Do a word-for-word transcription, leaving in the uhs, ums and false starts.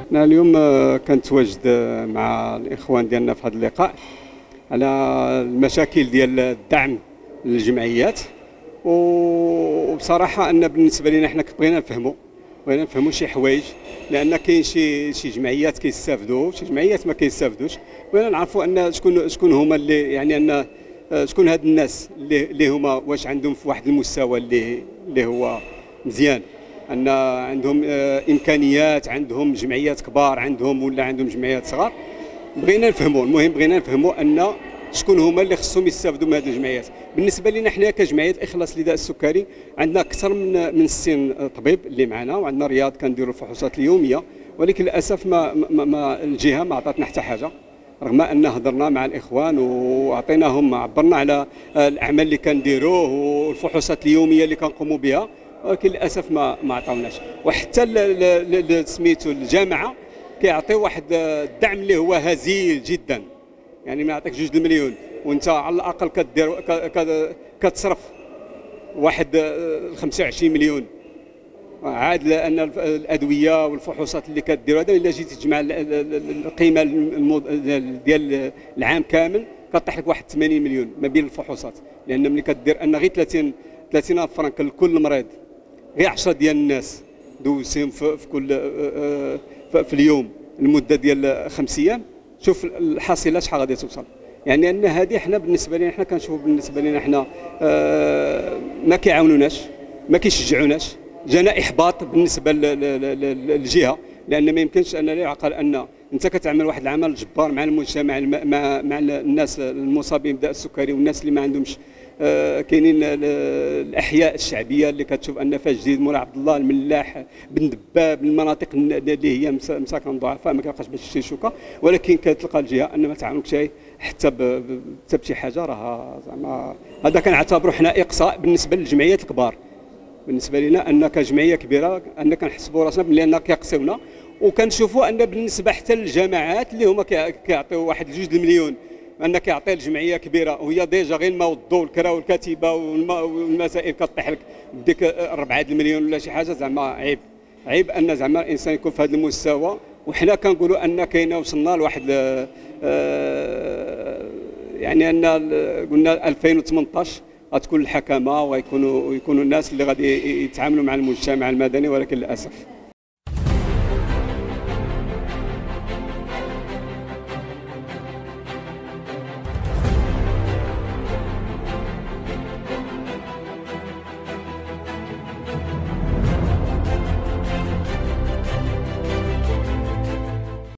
أنا اليوم آه، كنت واجد آه، مع الإخوان ديالنا في هذا اللقاء على المشاكل ديال الدعم للجمعيات. وبصراحة أن بالنسبة لنا حنا بغينا نفهموا بغينا نفهموا شي حوايج، لأن كاين شي شي جمعيات كيستافدوا، شي جمعيات ما كيستافدوش. بغينا نعرفوا أن شكون شكون هما اللي يعني أن آه، شكون هاد الناس اللي اللي هما واش عندهم في واحد المستوى اللي اللي هو مزيان، ان عندهم آه، امكانيات، عندهم جمعيات كبار، عندهم ولا عندهم جمعيات صغار. بغينا نفهموا، المهم بغينا نفهموا ان شكون هما اللي خصهم يستافدوا من هذه الجمعيات. بالنسبه لنا حنا كجمعيه اخلاص لداء السكري عندنا اكثر من من ستين طبيب اللي معنا، وعندنا رياض كنديروا الفحوصات اليوميه، ولكن للاسف ما, ما, ما الجهه ما عطاتنا حتى حاجه، رغم ان هضرنا مع الاخوان واعطيناهم، عبرنا على الاعمال اللي كنديروه والفحوصات اليوميه اللي كنقوموا بها، ولكن للاسف ما ما عطاوناش. وحتى سميتو الجامعه كيعطيو واحد الدعم اللي هو هزيل جدا، يعني ما يعطيك جوج المليون وانت على الاقل كدير كتصرف واحد خمسة وعشرين مليون عاد، لان الادويه والفحوصات اللي كديروا هذا الا جيتي تجمع القيمه ديال العام كامل كطيح لك واحد ثمانين مليون ما بين الفحوصات، لان ملي كدير ان غير ثلاثين ثلاثين الف فرنك لكل مريض، غير عشرة ديال الناس دوزهم في, في كل في اليوم المده ديال خمس ايام، شوف الحاصله شحال غادي توصل. يعني ان هذه حنا بالنسبه لنا حنا كنشوفوا بالنسبه لنا حنا ما كيعاونوناش، ما كيشجعوناش، جانا احباط بالنسبه للجهه، لان ما يمكنش ان لا يعقل ان انت كتعمل واحد العمل جبار مع المجتمع، مع مع الناس المصابين بداء السكري والناس اللي ما عندهمش. آه كاينين الاحياء الشعبيه اللي كتشوف ان فيها جديد، مول عبد الله، الملاح، بن دباب، المناطق اللي هي مساكن ضعفاء ما كيبقاش باش تشري شوكه، ولكن كتلقى الجهه ان ما تعاونكش حتى حتى بشي حاجه. راه زعما هذا كنعتبروا حنا اقصاء بالنسبه للجمعيات الكبار. بالنسبه لنا ان كجمعيه كبيره ان كنحسبوا راسنا بان كيقصيونا، وكنشوفوا ان بالنسبه حتى للجماعات اللي هما كيعطيو واحد جوج المليون، ان كيعطي الجمعيه كبيره وهي ديجا غير الماء والضوء والكرا والكتيبه والمسائل كطيح لك بديك أربعة المليون ولا شي حاجه. زعما عيب عيب ان زعما الانسان يكون في هذا المستوى. وحنا كنقولوا ان كاينه وصلنا لواحد آه يعني ان قلنا ألفين وثمانطاش غتكون الحكمه ويكونوا يكونوا الناس اللي غادي يتعاملوا مع المجتمع المدني، ولكن للاسف